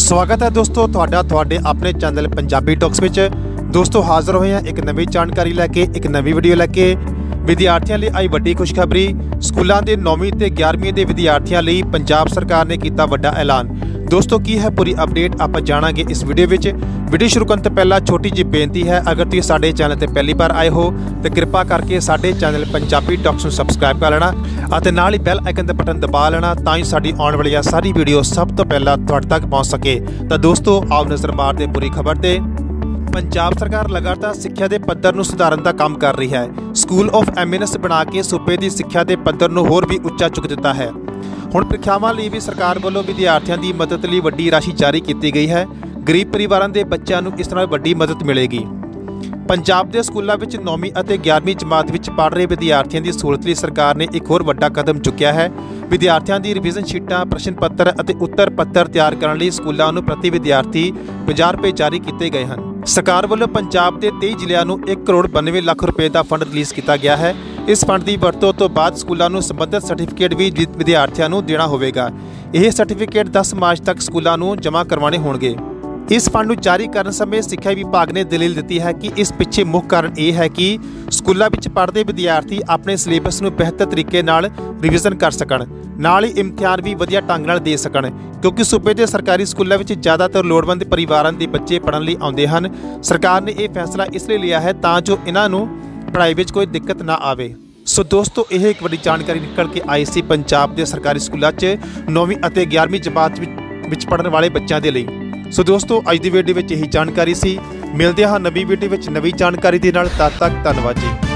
स्वागत है दोस्तों ਤੁਹਾਡੇ अपने चैनल पंजाबी टॉक्स ਵਿੱਚ। दोस्तों हाज़र होए हैं एक नवी जानकारी लैके एक नवी वीडियो लैके। विद्यार्थियों लिए आई वड्डी खुशखबरी। स्कूलों के 9वीं ते 11वीं के विद्यार्थियों लिए पंजाब सरकार ने किया वड्डा ऐलान। दोस्तों की है पूरी अपडेट आप जाणांगे इस वीडियो में। वीडियो शुरू करने तो पहला छोटी जी बेनती है, अगर तुम साडे चैनल पर पहली बार आए हो तो कृपा करके साडे चैनल पंजाबी टॉक्स को सबसक्राइब कर लेना और नाल ही बैल आइकन का बटन दबा लेना ताकि साडी आने वाली सारी वीडियो सब तो पहला तुहाडे तक पहुँच सके। तो दोस्तों आओ नज़र मारते पूरी खबर ते। पंजाब सरकार लगातार सिक्ख्या के पद्धर नूं सुधारन का काम कर रही है। स्कूल ऑफ एमिनेंस बना के सूबे की सिक्ख्या के पद्धर नूं होर भी उच्चा चुक दिता है। हुण प्रीख्यावां लई भी सरकार वालों विद्यार्थियों की मदद लई वड्डी राशि जारी की गई है। गरीब परिवारों के बच्चों नूं इस नाल वड्डी मदद मिलेगी। पंजाब के स्कूलों में 9वीं और 11वीं जमात में पढ़ रहे विद्यार्थियों की सहूलत लई सरकार ने एक होर वड्डा कदम चुक्या है। विद्यार्थियों की रिविजन शीटां, प्रश्न पत्र और उत्तर पत्र तैयार करने लई स्कूलों नूं प्रति विद्यार्थी 50 रुपए जारी किए गए हैं। सरकार वालों पंजाब के 23 जिलों नूं 1 करोड़ 92 लाख रुपए का फंड रिलीज़ किया गया है। इस फंड की वरतों तो बाद स्कूलों नूं संबंधित सर्टिफिकेट भी विद्यार्थियों नूं देना होवेगा। यह सर्टिफिकेट 10 मार्च तक स्कूलों नूं जमा करवाने होणगे। इस फंड को जारी करने समय सिक्ख्या विभाग ने दलील दी है कि इस पिछे मुख्य कारण यह है कि स्कूलों में पढ़ते विद्यार्थी अपने सिलेबस को बेहतर तरीके नाल रिविजन कर सकन, नाल ही इम्तिहान भी वधिया ढंग नाल दे सकन, क्योंकि सूबे के सरकारी स्कूलों में ज़्यादातर लोड़वंद परिवारों के बच्चे पढ़ने लई आउंदे हन। सरकार ने यह फैसला इसलिए लिया है ताकि इन्हां नूं पढ़ाई में कोई दिक्कत ना आवे। सो दोस्तों यह एक बड़ी जानकारी निकल के आई सी पंजाब के सरकारी स्कूलों 9वीं और 11वीं जमात में पढ़ने वाले बच्चों के लिए। सो दोस्तों अज की वीडियो में यही जानकारी सी। मिलते हैं नवी वीडियो में नवी जानकारी के नाल। तद तक धन्यवाद जी।